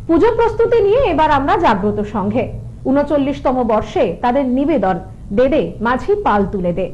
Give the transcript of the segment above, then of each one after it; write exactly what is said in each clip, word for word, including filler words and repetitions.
পুজো প্রস্তুতি নিয়ে এবার আমরা জাগ্রত সংঘে উনচল্লিশতম বর্ষে তাদের নিবেদন দে দে মাঝি পাল তুলে দে।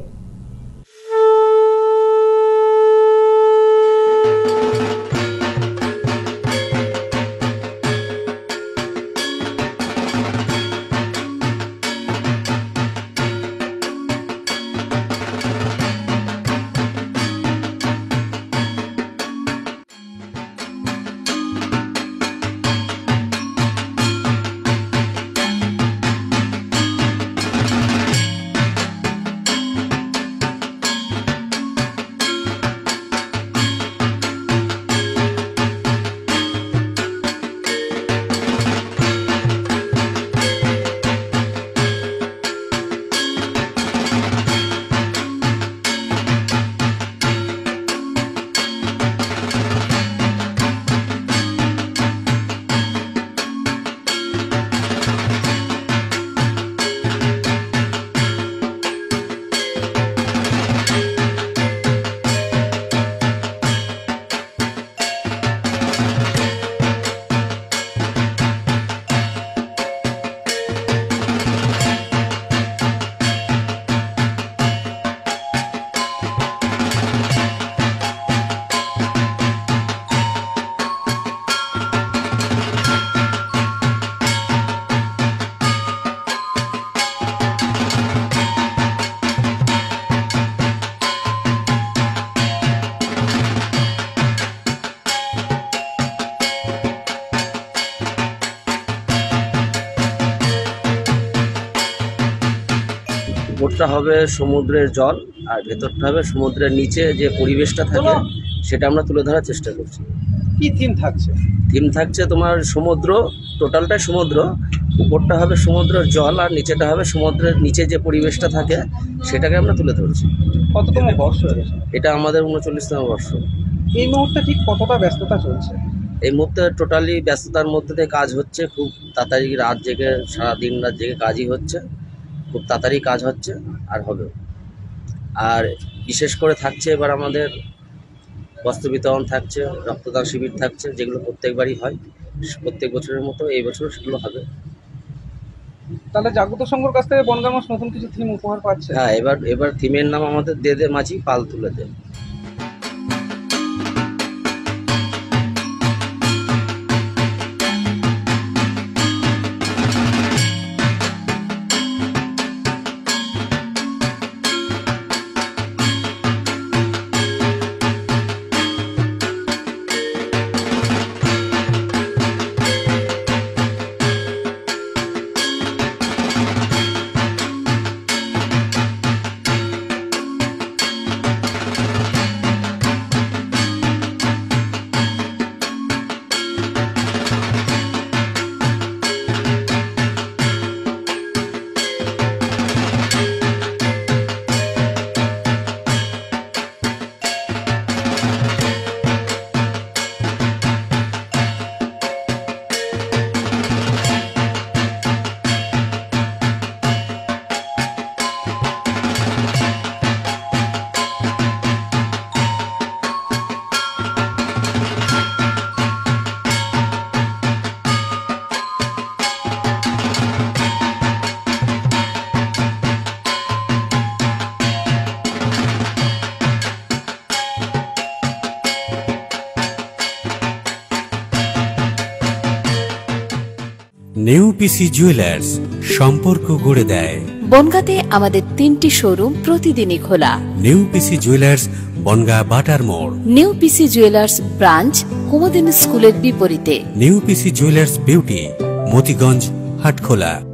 উপরটা হবে সমুদ্রের জল আর ভেতরটা হবে সমুদ্রের নিচে যে পরিবেশটা থাকে সেটা আমরা তুলে ধরার চেষ্টা করছি। কি থিম থাকছে? থিম থাকছে তোমার সমুদ্র, টোটালটাই সমুদ্র। উপরটা হবে সমুদ্রের জল আর নিচেটা হবে সমুদ্রের নিচে যে পরিবেশটা থাকে সেটাকে আমরা তুলে ধরছি। কততম বর্ষ এটা? আমাদের উনচল্লিশতম বর্ষ। এই মুহূর্তে ঠিক কতটা ব্যস্ততা চলছে? এই মুহূর্তে টোটালি ব্যস্ততার মধ্যে দিয়ে কাজ হচ্ছে, খুব তাড়াতাড়ি রাত জেগে সারাদিন রাত জেগে কাজই হচ্ছে, খুব তাড়াতাড়ি কাজ হচ্ছে আর হবে। আর বিশেষ করে থাকছে এবার আমাদের বস্ত্র বিতরণ থাকছে, রক্তদান শিবির থাকছে, যেগুলো প্রত্যেকবারই হয়, প্রত্যেক বছরের মতো এই বছর সেগুলো হবে। তাহলে জাগ্রত সংঘর কাছ থেকে বনগাঁ মাস নতুন কিছু থিম উপহার পাচ্ছে? হ্যাঁ, এবার এবার থিমের নাম আমাদের দে দে মাঝি পাল তুলে দে। নেউপিসি জুয়েলার্স সম্পর্ক গড়ে দেয়। বনগাঁতে আমাদের তিনটি শোরুম প্রতিদিনই খোলা। নেউপিসি জুয়েলার্স বনগাঁ বাটার মোড়। নেউপিসি জুয়েলার্স ব্রাঞ্চ কুমুদিনী স্কুলের বিপরীতে। নেউপিসি জুয়েলার্স বিউটি মতিগঞ্জ হাটখোলা।